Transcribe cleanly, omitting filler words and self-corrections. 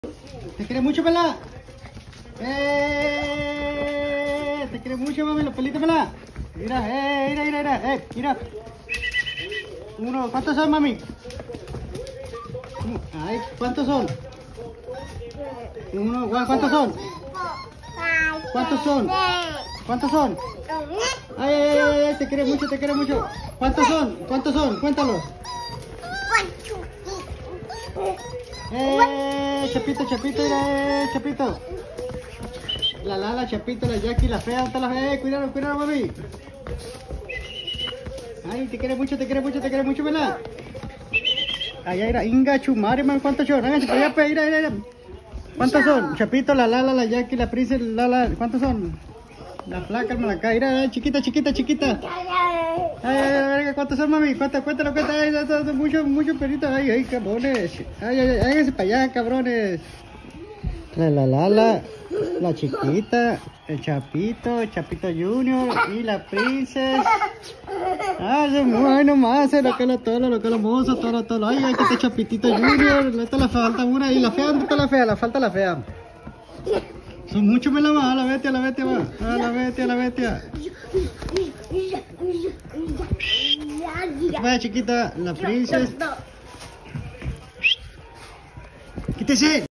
¿Te quiere mucho, Pela? ¿Te quiere mucho, mami? Los pelitos, Pela. Mira, mira. Uno, ¿cuántos son, mami? Ay, ¿cuántos son? Uno, ¿cuántos son? ¿Cuántos son? ¿Cuántos son? Ay, te quiere mucho, te quiere mucho. ¿Cuántos son? ¿Cuántos son? Cuéntalo. Chapito, mira, Chapito. La Lala, Chapito, la Jackie, la fea, está la fea. Cuidado, mami. Ay, te quiere mucho, ¿verdad? Ay, mira, Inga, Chumare, man, ¿cuántos son? Háganse para allá, mira. ¿Cuántos son? Chapito, la Lala, la Jackie, la Princess, la Lala, ¿cuántos son? La flaca, hermana, acá, mira, chiquita. Ay, ¿cuántos son, mami? Cuéntalo. Ay, muchos perritos. Ay, cabrones. Ay, háganse para allá, cabrones. La Lala, la chiquita, el Chapito Junior y la Princess. Ay, ay, nomás, lo que lo mozo, todo. Ay, aquí está Chapitito Junior. Esta le falta una. Y la fea, ¿dónde está la fea? Le falta la fea. Son muchos, me la va. A la bestia, va. A la bestia. Vaya, chiquita, la Princess. Quítese.